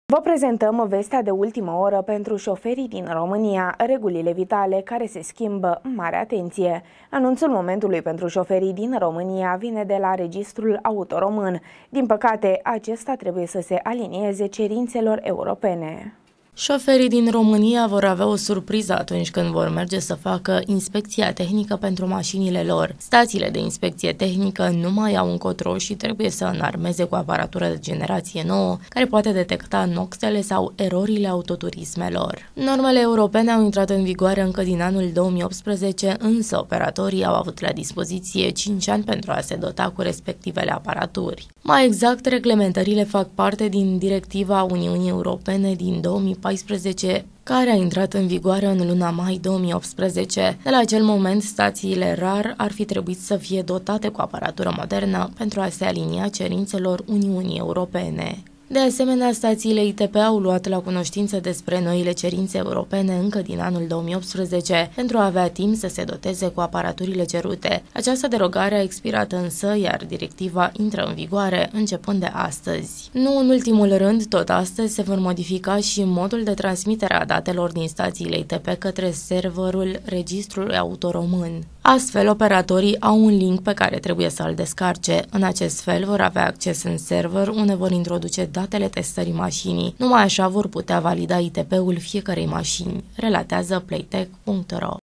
Vă prezentăm vestea de ultimă oră pentru șoferii din România, regulile vitale care se schimbă. Mare atenție! Anunțul momentului pentru șoferii din România vine de la Registrul Auto Român. Din păcate, acesta trebuie să se alinieze cerințelor europene. Șoferii din România vor avea o surpriză atunci când vor merge să facă inspecția tehnică pentru mașinile lor. Stațiile de inspecție tehnică nu mai au încotro și trebuie să înarmeze cu aparatură de generație nouă, care poate detecta noxele sau erorile autoturismelor. Normele europene au intrat în vigoare încă din anul 2018, însă operatorii au avut la dispoziție 5 ani pentru a se dota cu respectivele aparaturi. Mai exact, reglementările fac parte din Directiva Uniunii Europene din 2014, care a intrat în vigoare în luna mai 2018. De la acel moment, stațiile RAR ar fi trebuit să fie dotate cu aparatură modernă pentru a se alinia cerințelor Uniunii Europene. De asemenea, stațiile ITP au luat la cunoștință despre noile cerințe europene încă din anul 2018 pentru a avea timp să se doteze cu aparaturile cerute. Această derogare a expirat însă, iar directiva intră în vigoare începând de astăzi. Nu în ultimul rând, tot astăzi se vor modifica și modul de transmitere a datelor din stațiile ITP către serverul Registrului Auto Român. Astfel, operatorii au un link pe care trebuie să îl descarce. În acest fel vor avea acces în server, unde vor introduce datele testării mașinii. Numai așa vor putea valida ITP-ul fiecarei mașini, relatează playtech.ro.